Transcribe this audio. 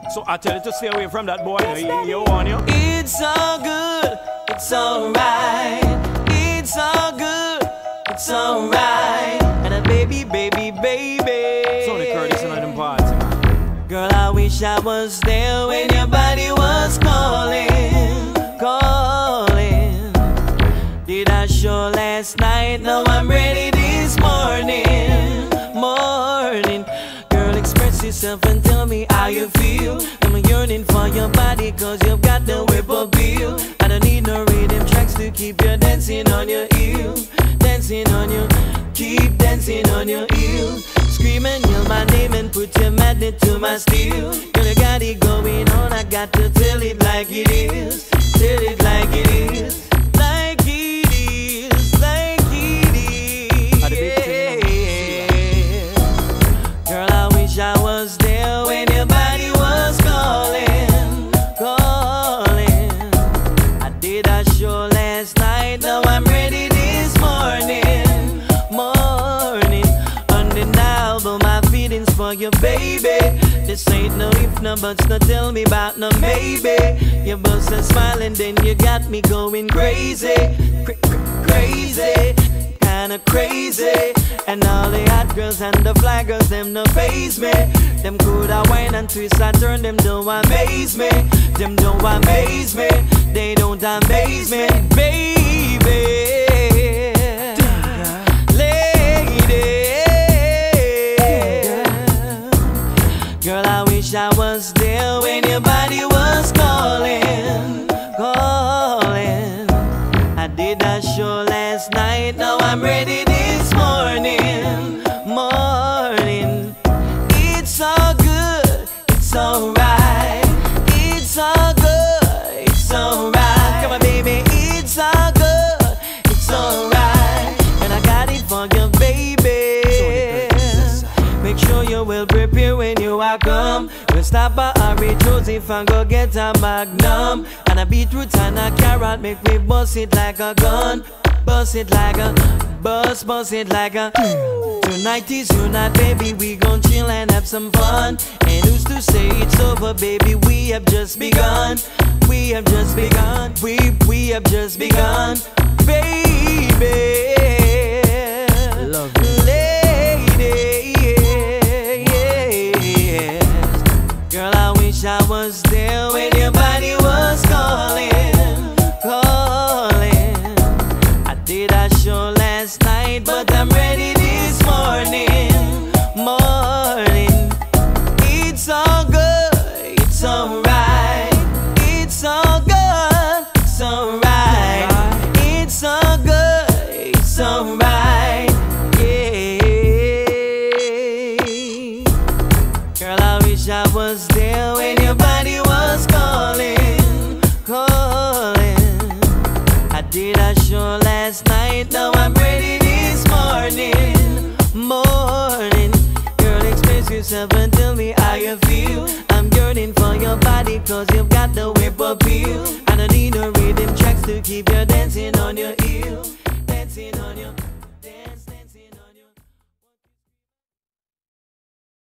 So I tell you to stay away from that boy. You on you? It's all good, it's alright. It's all good, it's alright. And a baby, baby, baby. Sonny Curtis and them parts, man. Girl, I wish I was there when your body was calling, calling. Did I show last night? Now I'm ready this morning, morning. Girl, express yourself and tell me how you feel. I'm yearning for your body cause you've got the whip appeal. I don't need no rhythm tracks to keep you dancing on your heel. Dancing on you, keep dancing on your heel. Scream and yell my name and put your magnet to my steel. Girl, you got it going on, I got to tell it like it is. Tell it like it is. Like it is, like it is. Girl, I wish I was there when your body was calling, calling. I did a show last night, now I'm ready this morning, morning. Undeniable my feelings for you, baby. This ain't no if, no buts, no tell me about no maybe. You bust a smile and then you got me going crazy, crazy, kinda crazy. And all the hot girls and the fly girls, them no faze me. Them coulda whine and twist, I turn them don't amaze me. Them don't amaze me, they don't amaze me, baby. Girl, I wish I was there when your body was calling, calling. I did that show last night, now I'm ready this morning, morning. It's all good, it's alright. It's all good, it's alright. Come on, baby, it's all good, it's alright. And I got it for you, baby. Make sure you're well prepared when you are come. We'll stop by Harry Joseph and go get a magnum. And a beetroot and a carrot, make me bust it like a gun. Bust it like a, bust it like a. Tonight is your night, baby, we gon' chill and have some fun. And who's to say it's over, baby, we have just begun. We have just begun, we have just begun. Baby, love you. Lady, girl, I wish I was there when your body was calling, calling. I did a show last night, but I'm ready this morning, morning. It's all good, it's alright. It's all good, it's alright. It's all good, it's alright. Girl, I wish I was there when your body was calling, calling. I did a show last night, now I'm ready this morning, morning. Girl, express yourself and tell me how you feel. I'm yearning for your body cause you've got the whip appeal.